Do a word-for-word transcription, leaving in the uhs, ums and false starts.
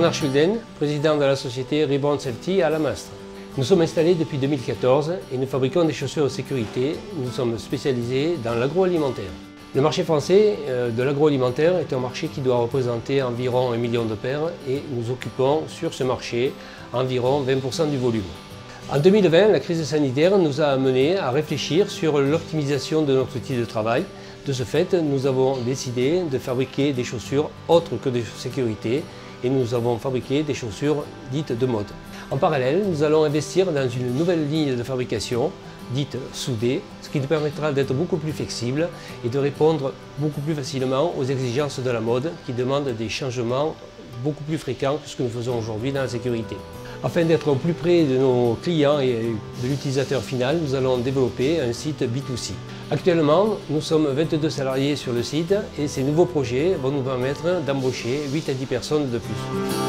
Bernard Schulden, président de la société Reborn Safety à La Mastre. Nous sommes installés depuis deux mille quatorze et nous fabriquons des chaussures de sécurité. Nous sommes spécialisés dans l'agroalimentaire. Le marché français de l'agroalimentaire est un marché qui doit représenter environ un million de paires et nous occupons sur ce marché environ vingt pour cent du volume. En deux mille vingt, la crise sanitaire nous a amenés à réfléchir sur l'optimisation de notre outil de travail. De ce fait, nous avons décidé de fabriquer des chaussures autres que de sécurité et nous avons fabriqué des chaussures dites de mode. En parallèle, nous allons investir dans une nouvelle ligne de fabrication dite soudée, ce qui nous permettra d'être beaucoup plus flexible et de répondre beaucoup plus facilement aux exigences de la mode qui demandent des changements beaucoup plus fréquents que ce que nous faisons aujourd'hui dans la sécurité. Afin d'être au plus près de nos clients et de l'utilisateur final, nous allons développer un site B deux C. Actuellement, nous sommes vingt-deux salariés sur le site et ces nouveaux projets vont nous permettre d'embaucher huit à dix personnes de plus.